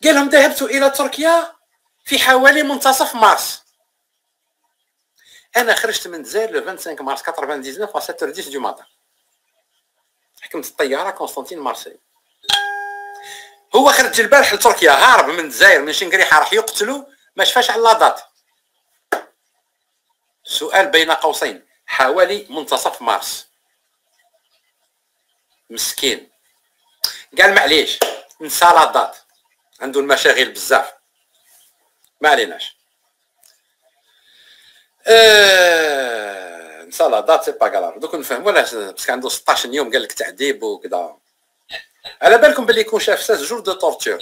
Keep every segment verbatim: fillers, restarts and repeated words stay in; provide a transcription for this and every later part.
قال لهم ذهبت الى تركيا في حوالي منتصف مارس. انا خرجت من الجزائر لو خمسة وعشرين مارس تسعة وتسعين ا سبعة عشرة دو ماتان. حكمت الطياره كونستانتين مارسيل. هو خرج البارح لتركيا هارب من الجزائر من شنقريحه راح يقتلوا ما شفاش على لاطات. سؤال بين قوسين حوالي منتصف مارس. مسكين قال معليش نسى لاطات عنده المشاغل بزاف ما عليناش. أه... نسى لاطات سي با كراف. دوك نفهموا علاش باسكو عنده ستطاش يوم قال لك تعذيب وكذا. على بالكم بلي يكون شاف ستة جور دو تورتور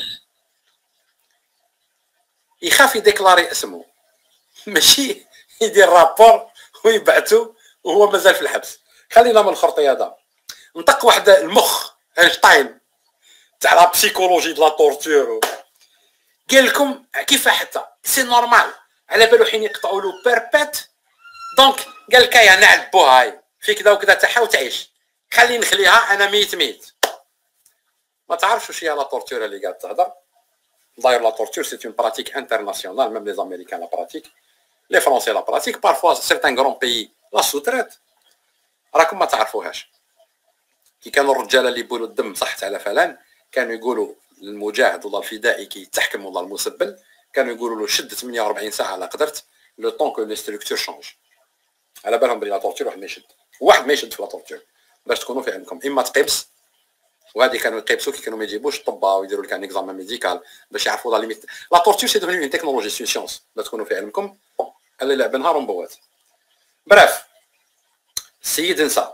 يخاف يديكلاري اسمه ماشي يدير رابور ويبعثو وهو مازال في الحبس. خلينا من الخرطي هذا. نطق واحد المخ اينشتاين تاع لا بسيكولوجي د لا تورتور قال لكم كيف حتى سي نورمال على بالو حين يقطعوا له بيربيت دونك قال لك يا نعذبوها هاي في كذا وكذا تحاول تعيش خلي نخليها انا ميت ميت. ما تعرفش واش هي لا تورتور اللي قاعد تهضر. داير لا تورتور سي اون براتيك انترناسيونال ميم لي امريكان لا براتيك لي فرونسي لا براتيك بارفوا سيرتان غرون بيي لا سوتريت. راكم ما تعرفوهاش. كي كانوا الرجاله اللي يبولوا الدم صحت على فلان كانوا يقولوا للمجاهد ولا الفدائي كي يتحكم ولا المسبل كانوا يقولوا له شد ثمانية وأربعين ساعه لا قدرت لو طون كو لي ستركتور شونج. على بالهم بلي لا تورتور واحد ما يشد واحد ما يشد في لا تورتور باش تكونوا في علمكم. اما تقبس وهذه كانوا يقيبسوا كي كانوا ما يجيبوش الطباء ويديروا لك ان اكزامان ميديكال باش يعرفوا لا ليميت. لا تورتور سي دوفني اون تكنولوجي سي سيونس باش تكونوا في علمكم. اللي لعب نهار ومبوات. براف السيد نسى.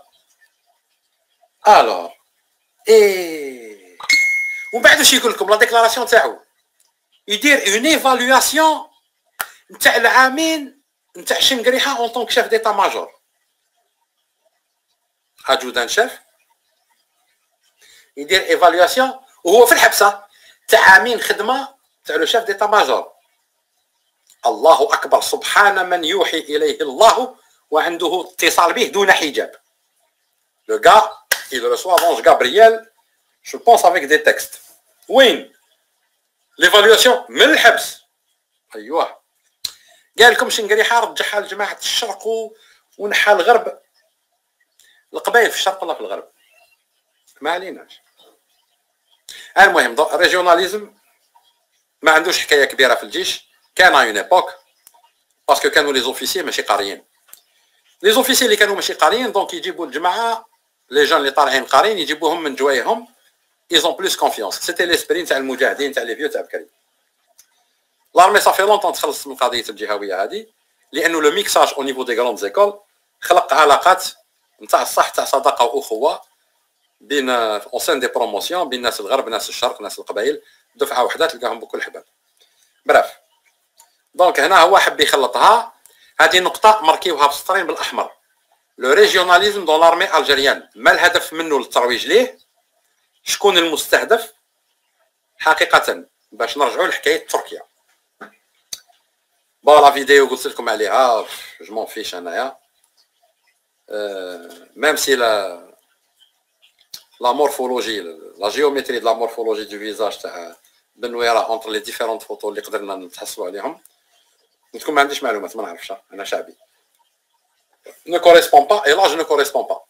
الوغ ايه ومن بعد واش يقول لكم لا ديكلاراسيون تاعو يدير اون ايفالواسيون نتاع العامين نتاع شنقريحه اون طونك شاف ديتا ماجور. ادجودان شاف يدير ايفالواسيون وهو في الحبسه تاع عامين خدمه تاع لو شاف ديتا ماجور. الله اكبر سبحان من يوحي اليه الله وعنده اتصال به دون حجاب. لو غا il reçoit l'ange Gabriel je pense avec des textes. وين ليفالواسيون من الحبس. ايوه قال لكم شنقريحه رجعها لجماعه الشرق ونحى الغرب. القبائل في الشرق ولا في الغرب ما عليناش. المهم ريجيوناليزم ما عندوش حكايه كبيره في الجيش. كان اون ايبوك باسكو كانوا لي زوفيسيي ماشي قاريين. لي زوفيسيي اللي كانوا ماشي قاريين دونك يجيبوا الجماعه لي جون اللي طالعين قاريين يجيبوهم من جوايهم. ايزون بلوس كونفيونس. سيتي ليسبري تاع المجاهدين تاع لي فيو تاع بكري. لارمي صافي لونطون تخلص من قضيه الجهويه هذه لانه لو ميكساج او نيفو دي غروند زيكول خلق علاقات نتاع الصح تاع صداقه واخوه بين اونسين دي بروموسيون بين ناس الغرب ناس الشرق ناس القبائل دفعه وحده تلقاهم بكل حباب. براف دونك هنا هو حب يخلطها. هذه نقطه مركيوها بسطرين بالاحمر. لو ريجيوناليزم دون لارمي الجيريان ما الهدف منه للترويج ليه؟ شكون المستهدف؟ حقيقه باش نرجعوا لحكايه تركيا. با لا فيديو قلت لكم عليها جو مون فيش انايا أه ميم سي لا لا مورفولوجي لا جيومتري د لا مورفولوجي دو فيزاج تاع بنويره اونتر لي ديفيرونت فوتو اللي قدرنا نتحصلوا عليهم قلت لكم ما عنديش معلومات ما نعرفش انا شعبي ne correspond pas et là je ne correspond pas.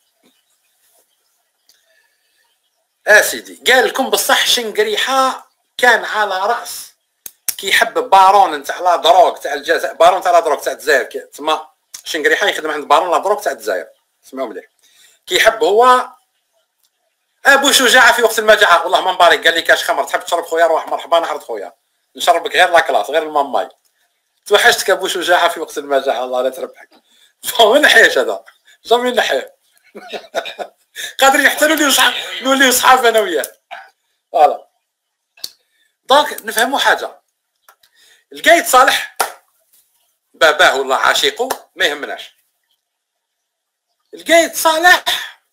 اه سيدي قال لكم بصح شنقريحه كان على راس كيحب بارون نتاع لا دروغ تاع الجزائر. بارون تاع لا دروغ تاع الجزائر تما شنقريحه يخدم عند بارون لا دروغ تاع الجزائر. اسمعوا مليح. كيحب هو ابو شجاعه في وقت المجاعه. والله ما مبارك قال لي كاش خمر تحب تشرب خويا روح مرحبا نحرد خويا نشربك غير لا كلاس غير الماء. توحشتك ابو شجاعه في وقت المجاعه الله لا تربحك. وين نحيش هذا جامي نحيه قادرين حتى نوليو صحاب نوليو صحاب انا وياه. فوالا دونك نفهموا حاجه. القايد صالح باباه ولا عشيقه ما يهمناش. القايد صالح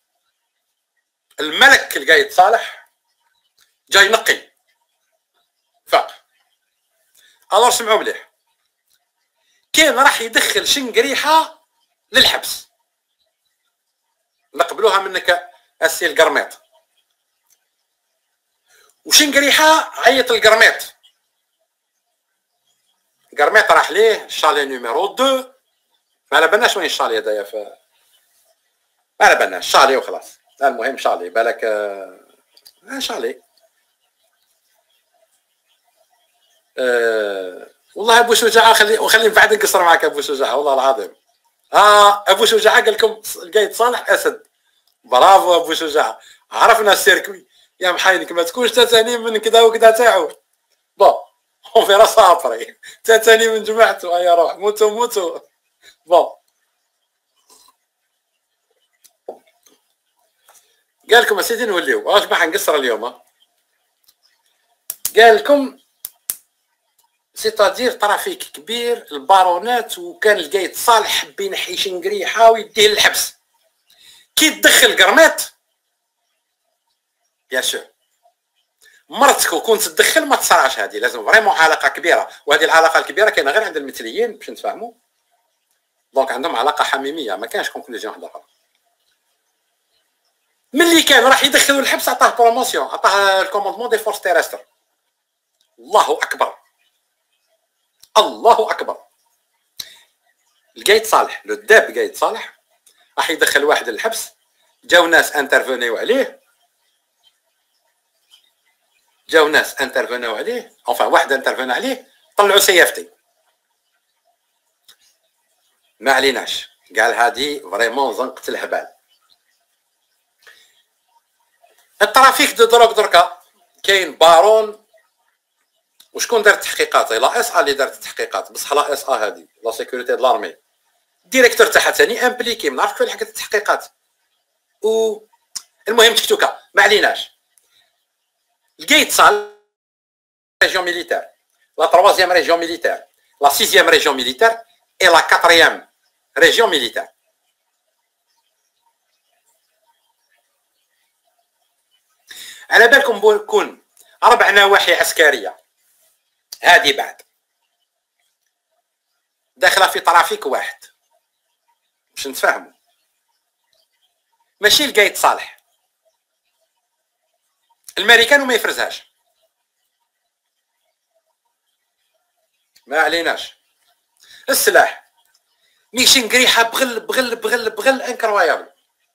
الملك القايد صالح جاي نقي فاق. الو سمعوا مليح. كان راح يدخل شنقريحه للحبس نقبلوها منك السي القرميط. وشنقريحه عيط القرميط قرميط راح ليه الشالي نيميرو دو، ما على بالناش وين الشالي هذايا، ف ما على بالناش شالي وخلاص. المهم شالي بالك آه شالي. آه والله ابو شجاعه، خلي وخلي بعد نقصر معك ابو شجاعه والله العظيم. اه ابو شجاعه قال لكم القايد صالح اسد. برافو ابو شجاعه، عرفنا السيركوي يا محاينك، ما تكونش تتاني من كذا وكذا تاعو. بون اون فيرا صافري تتاني من جماعته يا روح، موتو موتو. بون قال لكم اسيدي نوليو واش باح نقصر اليوم. قال لكم سيتادير ترافيك كبير البارونات، وكان القايد صالح حب ينحي شنقريحه ويديه للحبس. كي تدخل قرميط يا شو مرتك وكون تدخل ما تصرعش، هذه لازم فريمون علاقه كبيره، وهذه العلاقه الكبيره كاينه غير عند المثليين باش نتفاهموا. دونك عندهم علاقه حميميه، ما كانش كونكلوزيون واحده اخرى. ملي كان راح يدخلوا الحبس عطاه بروموسيون، عطاه الكوموندمون دي فورس تيرستر. الله اكبر الله اكبر. القايد صالح لو داب قايد صالح راح يدخل واحد للحبس، جاو ناس انترفونيو عليه، جاو ناس انترفونيو عليه، انفان واحد انترفون عليه، طلعوا سيافتي. ما عليناش، قال هادي فريمون زنقة الهبال. الترافيك دو دروك دركا كاين بارون، وشكون دار التحقيقات؟ لا اس ا اللي دارت التحقيقات، بصح لا اس ا هادي لا سيكوريتي دو لارمي، الديريكتور تاعها ثاني امبليكي، ما نعرفش فين حكت التحقيقات. و المهم تكتوكا ما عليناش. القايد صال ريجيون ميليتير، لا تروازيام ريجيون ميليتير، لا سيزيام ريجيون ميليتير اي لا كاتريام ريجيون ميليتير. على بالكم بكون اربع نواحي عسكريه هادي بعد داخله في ترافيك واحد باش نتفاهموا. ماشي القايد صالح الامريكان وما يفرزهاش، ما عليناش. السلاح ميشن قريحه بغل بغل بغل بغل انكرويابل،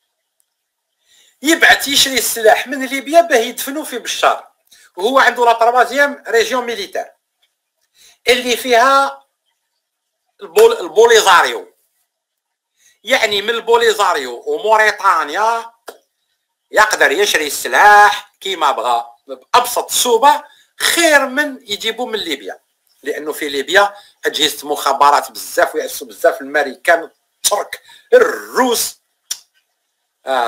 يبعث يشري السلاح من ليبيا باه يدفنوه في بشار، وهو عنده لا تروازيام ريجيون ميليتير اللي فيها البول البوليزاريو، يعني من البوليزاريو وموريتانيا يقدر يشري السلاح كيما بغى بابسط صوبه، خير من يجيبوه من ليبيا، لانه في ليبيا اجهزه مخابرات بزاف ويعسوا بزاف الامريكان الترك الروس.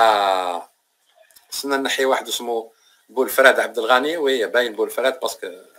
آه خصنا نحي واحد اسمه بولفراد عبد الغني، وي باين بولفراد باسكو